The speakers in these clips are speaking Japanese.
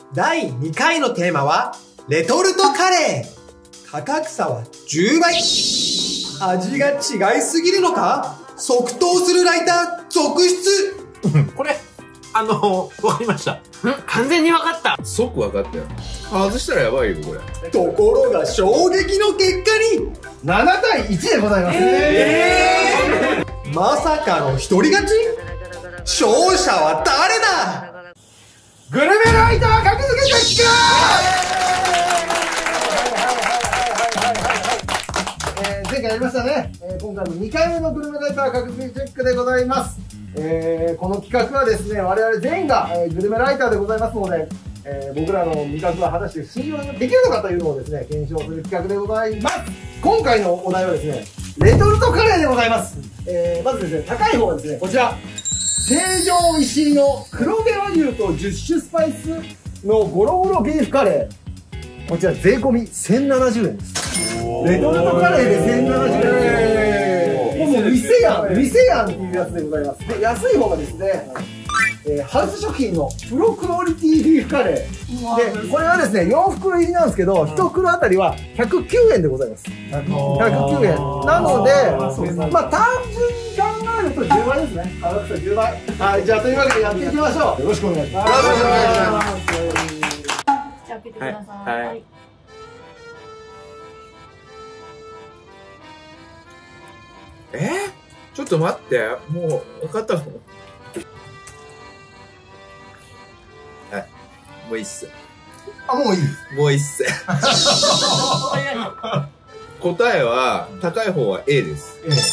第2回のテーマは、レトルトカレー。価格差は10倍。味が違いすぎるのか？即答するライター続出。 これ、わかりました。 完全にわかった。 即わかったよ。外したらやばいよ、これ。 ところが衝撃の結果に、 7対1でございます。 まさかの一人勝ち？勝者は誰だ？ グルメライター格付けチェック。前回やりましたね。今回も2回目のグルメライター格付けチェックでございます。この企画はですね、我々全員が、グルメライターでございますので、僕らの味覚は果たして信用できるのかというのをですね、検証する企画でございます。今回のお題はですね、レトルトカレーでございます。まずですね、高い方はですね、こちら。成城石井の黒毛和牛と10種スパイスのゴロゴロビーフカレー。こちら税込み1070円です。レトルトカレーで1070円です。もう店やんっていうやつでございます。で、安い方がですね、ハウス食品のプロクオリティビーフカレー。で、これはですね、4袋入りなんですけど、1袋あたりは109円でございます。109円。なので、まあ単純に考えると10倍ですね。価格差10倍。はい、じゃあというわけでやっていきましょう。よろしくお願いします。よろしくお願いします。 じゃあ開けてください。はい。 ちょっと待って。もう、分かったの？はい。もういいっす。 あ、もういい？ もういいっす。答えは、高い方は A です。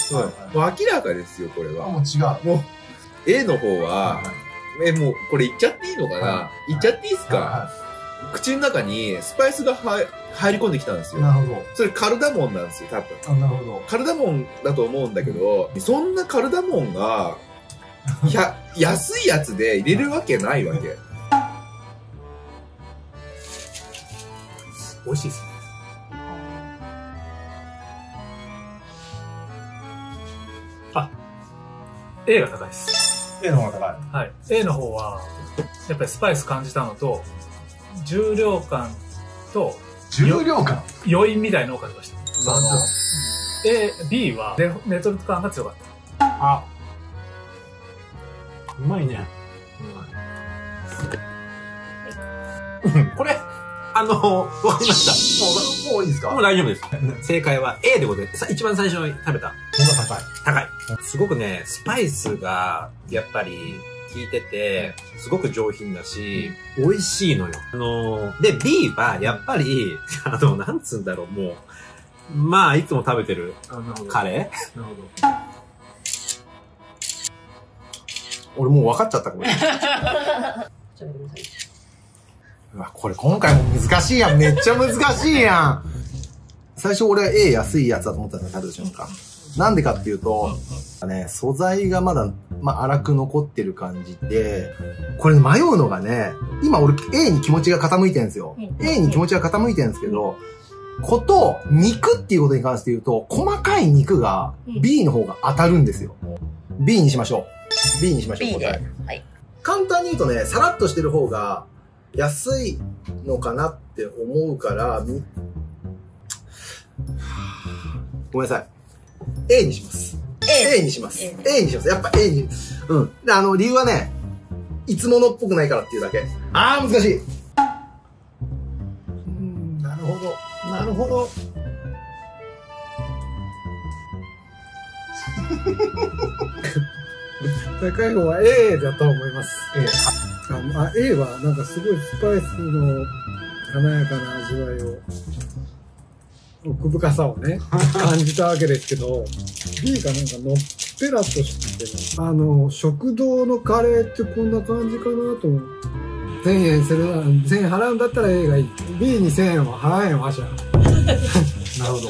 もう明らかですよ、これは。 もう違う。 もう、A の方は、もう、これ言っちゃっていいのかな？言っちゃっていいっすか？口の中にスパイスが入り込んできたんですよ。 なるほど。 それカルダモンなんですよ、多分。 なるほど。 カルダモンだと思うんだけど、そんなカルダモンが、安いやつで入れるわけないわけ。美味しいですね。 あ、A が高いです。 A の方が高い。 はい。A の方は、やっぱりスパイス感じたのと、重量感と、 重量感？ 余韻みたいなのを感じました。B はレトルト感が強かった。 あ、うまいね。 これ、わかりました。 もういいですか？ もう大丈夫です。正解は A でございます。一番最初に食べた。高い。すごくね、スパイスが、やっぱり、効いてて、すごく上品だし、美味しいのよ。で、B は、やっぱり、なんつうんだろう、もう、まあ、いつも食べてるカレー。なるほど。俺もう分かっちゃった、これ。 うわ、これ今回も難しいやん。めっちゃ難しいやん。最初俺は A 安いやつだと思ったんですよ、食べた瞬間。なんでかっていうと、ね、素材がまだ、粗く残ってる感じで、これ迷うのがね、今俺 A に気持ちが傾いてるんですよ。A に気持ちが傾いてるんですけど、肉っていうことに関して言うと、細かい肉が B の方が当たるんですよ。B にしましょう。B にしましょう、答え。はい。簡単に言うとね、さらっとしてる方が安いのかなって思うから、ごめんなさい。A にします。A にします。A にします。やっぱ A に。うん。で、理由はね、いつものっぽくないからっていうだけ。難しい。なるほど。なるほど。 高い方は A だと思います。A はなんかすごいスパイスの華やかな味わいを、奥深さをね、感じたわけですけど、B がなんかのっぺらとして、食堂のカレーってこんな感じかなと思う。1000円払うんだったら A がいい。B に1000円は払えんわしゃ。 なるほど。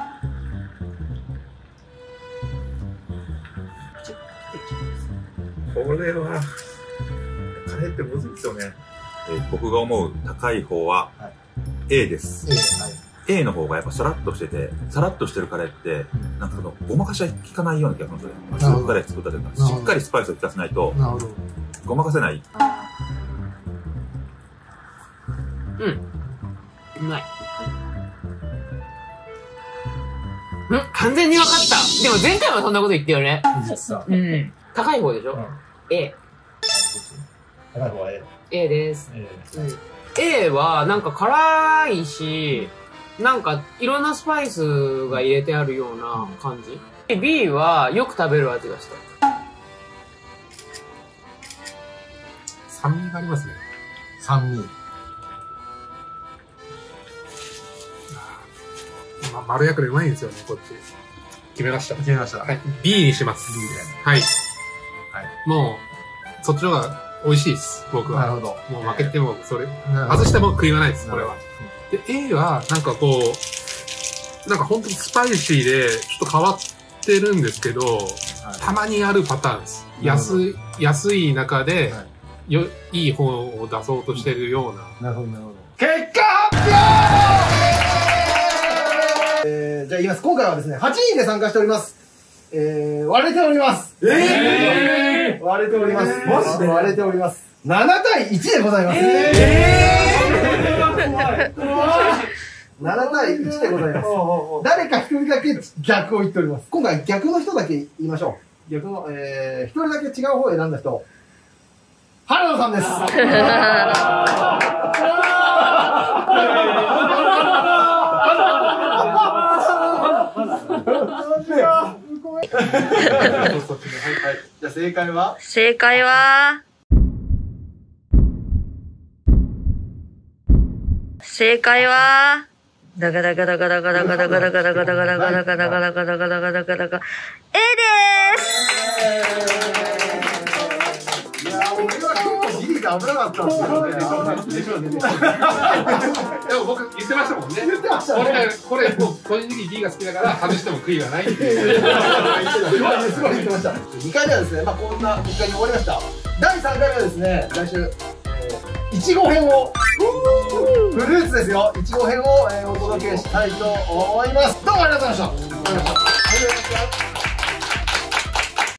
これは、カレーってむずいですよね。 僕が思う高い方は A です。A の方がやっぱサラッとしてて、サラッとしてるカレーって、なんかごまかしは効かないような気がするんですよね。スープカレー作った時にしっかりスパイスを効かせないと、ごまかせない。 うまい。完全に分かった。でも前回はそんなこと言ったよね。高い方でしょ？ A。 高い方は A。 A です。A はなんか辛いし、なんかいろんなスパイスが入れてあるような感じ。B はよく食べる味がした。 酸味がありますね。 酸味。 まろやかでうまいんですよね、こっち。決めました。 決めました。 はい。B にします。はい。もう、そっちの方が美味しいです、僕は。 なるほど。 もう負けても、それ、外しても悔いはないです、これは。で、A は、なんかこう、なんか本当にスパイシーで、ちょっと変わってるんですけど、たまにあるパターンです。安い中で、いい方を出そうとしてるような。 なるほど、なるほど。結果発表じゃあ言います。今回はですね、8人で参加しております。割れております。割れております。マジで割れております。7対1でございます。7対1でございます。誰か一人だけ逆を言っております。今回逆の人だけ言いましょう。逆の、一人だけ違う方を選んだ人。原野さんです。じゃあ正解は？ 正解は、ダガダガダガダガダガダガダガダガダガダガダガダガダガダガダガダガダガ A です。 いやー、俺は結構ギリが危なかったんですけどね。 でも僕言ってましたもんね。 言ってましたね。 これ、もう個人的に B が好きだから外しても悔いはないっていう。 すごい言ってました。2回目はですね、まあこんな2回に終わりました。第3回目はですね、来週、いちご編を、フルーツですよ、いちご編をお届けしたいと思います。どうもありがとうございました。